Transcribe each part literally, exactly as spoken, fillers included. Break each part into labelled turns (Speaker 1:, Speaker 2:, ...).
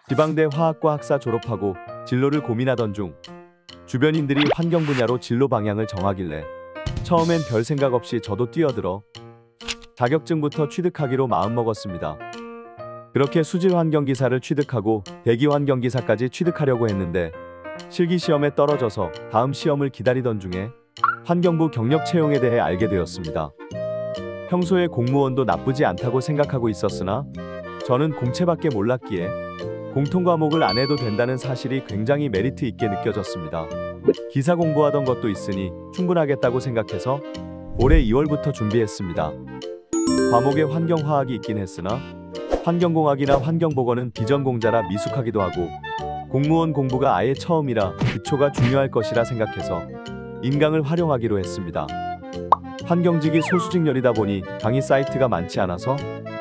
Speaker 1: 지방대 화학과 학사 졸업하고 진로를 고민하던 중 주변인들이 환경 분야로 진로 방향을 정하길래 처음엔 별 생각 없이 저도 뛰어들어 자격증부터 취득하기로 마음먹었습니다. 그렇게 수질 환경기사를 취득하고 대기 환경기사까지 취득하려고 했는데 실기시험에 떨어져서 다음 시험을 기다리던 중에 환경부 경력 채용에 대해 알게 되었습니다. 평소에 공무원도 나쁘지 않다고 생각하고 있었으나 저는 공채밖에 몰랐기에 공통 과목을 안 해도 된다는 사실이 굉장히 메리트 있게 느껴졌습니다. 기사 공부하던 것도 있으니 충분하겠다고 생각해서 올해 이월부터 준비했습니다. 과목에 환경화학이 있긴 했으나 환경공학이나 환경보건은 비전공자라 미숙하기도 하고 공무원 공부가 아예 처음이라 기초가 중요할 것이라 생각해서 인강을 활용하기로 했습니다. 환경직이 소수직렬이다 보니 강의 사이트가 많지 않아서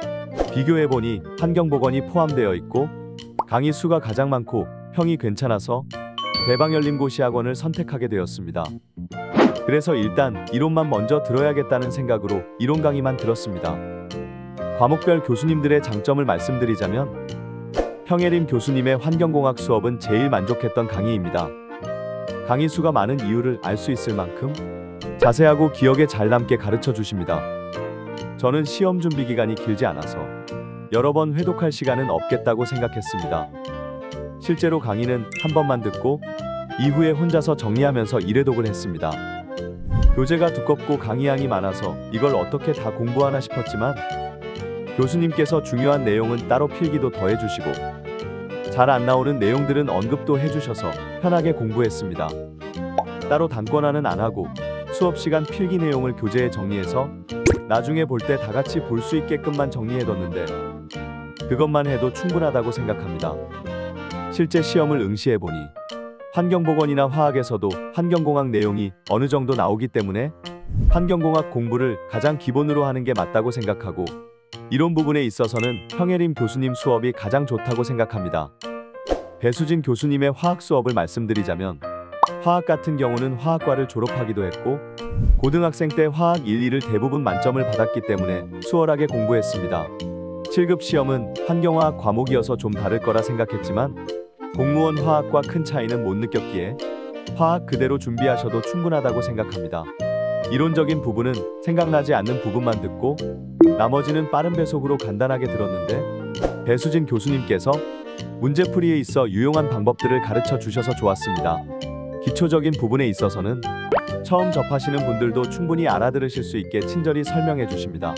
Speaker 1: 비교해보니 환경보건이 포함되어 있고 강의 수가 가장 많고 평이 괜찮아서 대방열림고시학원을 선택하게 되었습니다. 그래서 일단 이론만 먼저 들어야겠다는 생각으로 이론 강의만 들었습니다. 과목별 교수님들의 장점을 말씀드리자면 평예림 교수님의 환경공학 수업은 제일 만족했던 강의입니다. 강의 수가 많은 이유를 알 수 있을 만큼 자세하고 기억에 잘 남게 가르쳐 주십니다. 저는 시험 준비 기간이 길지 않아서 여러 번 회독할 시간은 없겠다고 생각했습니다. 실제로 강의는 한 번만 듣고 이후에 혼자서 정리하면서 일회독을 했습니다. 교재가 두껍고 강의양이 많아서 이걸 어떻게 다 공부하나 싶었지만 교수님께서 중요한 내용은 따로 필기도 더해주시고 잘 안 나오는 내용들은 언급도 해주셔서 편하게 공부했습니다. 따로 단권화는 안 하고 수업 시간 필기 내용을 교재에 정리해서 나중에 볼 때 다 같이 볼 수 있게끔만 정리해뒀는데 그것만 해도 충분하다고 생각합니다. 실제 시험을 응시해보니 환경보건이나 화학에서도 환경공학 내용이 어느 정도 나오기 때문에 환경공학 공부를 가장 기본으로 하는 게 맞다고 생각하고 이론 부분에 있어서는 평예림 교수님 수업이 가장 좋다고 생각합니다. 배수진 교수님의 화학 수업을 말씀드리자면 화학 같은 경우는 화학과를 졸업하기도 했고 고등학생 때 화학 일, 이를 대부분 만점을 받았기 때문에 수월하게 공부했습니다. 칠 급 시험은 환경화학 과목이어서 좀 다를 거라 생각했지만 공무원 화학과 큰 차이는 못 느꼈기에 화학 그대로 준비하셔도 충분하다고 생각합니다. 이론적인 부분은 생각나지 않는 부분만 듣고 나머지는 빠른 배속으로 간단하게 들었는데 배수진 교수님께서 문제풀이에 있어 유용한 방법들을 가르쳐 주셔서 좋았습니다. 기초적인 부분에 있어서는 처음 접하시는 분들도 충분히 알아들으실 수 있게 친절히 설명해 주십니다.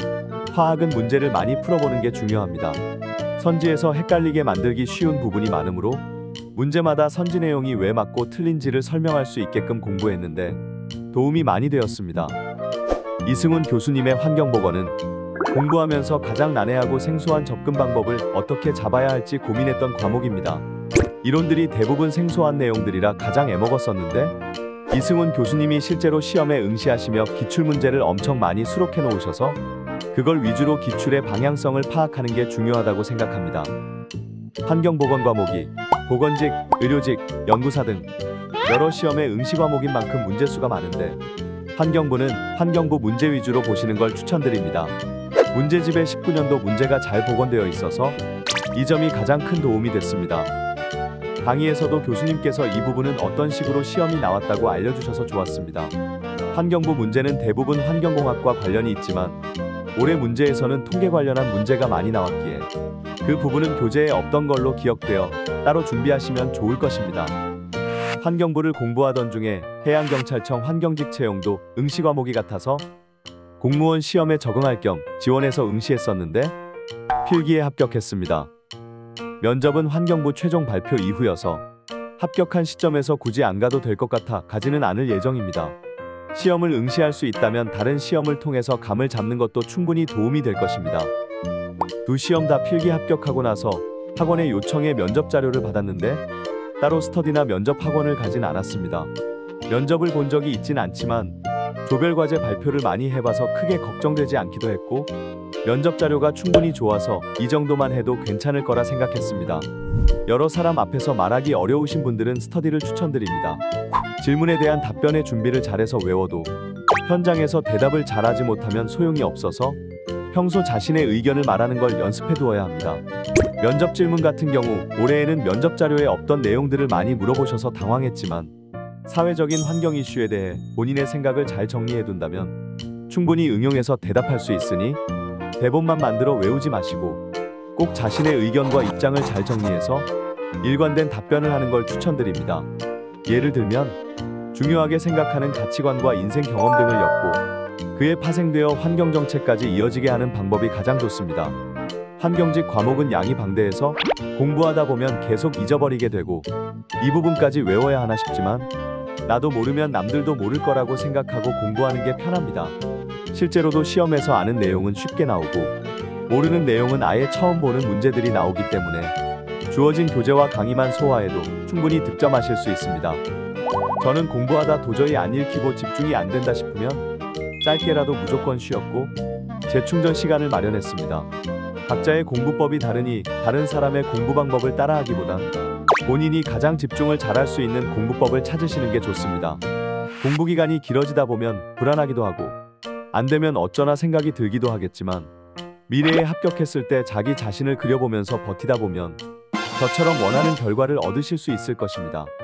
Speaker 1: 화학은 문제를 많이 풀어보는 게 중요합니다. 선지에서 헷갈리게 만들기 쉬운 부분이 많으므로 문제마다 선지 내용이 왜 맞고 틀린지를 설명할 수 있게끔 공부했는데 도움이 많이 되었습니다. 이승훈 교수님의 환경보건은 공부하면서 가장 난해하고 생소한 접근 방법을 어떻게 잡아야 할지 고민했던 과목입니다. 이론들이 대부분 생소한 내용들이라 가장 애먹었었는데 이승훈 교수님이 실제로 시험에 응시하시며 기출문제를 엄청 많이 수록해 놓으셔서 그걸 위주로 기출의 방향성을 파악하는 게 중요하다고 생각합니다. 환경보건 과목이 보건직, 의료직, 연구사 등 여러 시험의 응시 과목인 만큼 문제수가 많은데 환경부는 환경부 문제 위주로 보시는 걸 추천드립니다. 문제집에 십구 년도 문제가 잘 복원되어 있어서 이 점이 가장 큰 도움이 됐습니다. 강의에서도 교수님께서 이 부분은 어떤 식으로 시험이 나왔다고 알려주셔서 좋았습니다. 환경부 문제는 대부분 환경공학과 관련이 있지만 올해 문제에서는 통계 관련한 문제가 많이 나왔기에 그 부분은 교재에 없던 걸로 기억되어 따로 준비하시면 좋을 것입니다. 환경부를 공부하던 중에 해양경찰청 환경직 채용도 응시 과목이 같아서 공무원 시험에 적응할 겸 지원해서 응시했었는데 필기에 합격했습니다. 면접은 환경부 최종 발표 이후여서 합격한 시점에서 굳이 안 가도 될 것 같아 가지는 않을 예정입니다. 시험을 응시할 수 있다면 다른 시험을 통해서 감을 잡는 것도 충분히 도움이 될 것입니다. 두 시험 다 필기 합격하고 나서 학원의 요청에 면접 자료를 받았는데 따로 스터디나 면접 학원을 가진 않았습니다. 면접을 본 적이 있진 않지만 조별과제 발표를 많이 해봐서 크게 걱정되지 않기도 했고 면접 자료가 충분히 좋아서 이 정도만 해도 괜찮을 거라 생각했습니다. 여러 사람 앞에서 말하기 어려우신 분들은 스터디를 추천드립니다. 질문에 대한 답변의 준비를 잘해서 외워도 현장에서 대답을 잘하지 못하면 소용이 없어서 평소 자신의 의견을 말하는 걸 연습해 두어야 합니다. 면접 질문 같은 경우 올해에는 면접 자료에 없던 내용들을 많이 물어보셔서 당황했지만 사회적인 환경 이슈에 대해 본인의 생각을 잘 정리해둔다면 충분히 응용해서 대답할 수 있으니 대본만 만들어 외우지 마시고 꼭 자신의 의견과 입장을 잘 정리해서 일관된 답변을 하는 걸 추천드립니다. 예를 들면 중요하게 생각하는 가치관과 인생 경험 등을 엮고 그에 파생되어 환경정책까지 이어지게 하는 방법이 가장 좋습니다. 환경직 과목은 양이 방대해서 공부하다 보면 계속 잊어버리게 되고 이 부분까지 외워야 하나 싶지만 나도 모르면 남들도 모를 거라고 생각하고 공부하는 게 편합니다. 실제로도 시험에서 아는 내용은 쉽게 나오고 모르는 내용은 아예 처음 보는 문제들이 나오기 때문에 주어진 교재와 강의만 소화해도 충분히 득점하실 수 있습니다. 저는 공부하다 도저히 안 읽히고 집중이 안 된다 싶으면 짧게라도 무조건 쉬었고 재충전 시간을 마련했습니다. 각자의 공부법이 다르니 다른 사람의 공부 방법을 따라하기보단 본인이 가장 집중을 잘할 수 있는 공부법을 찾으시는 게 좋습니다. 공부 기간이 길어지다 보면 불안하기도 하고 안 되면 어쩌나 생각이 들기도 하겠지만 미래에 합격했을 때 자기 자신을 그려보면서 버티다 보면 저처럼 원하는 결과를 얻으실 수 있을 것입니다.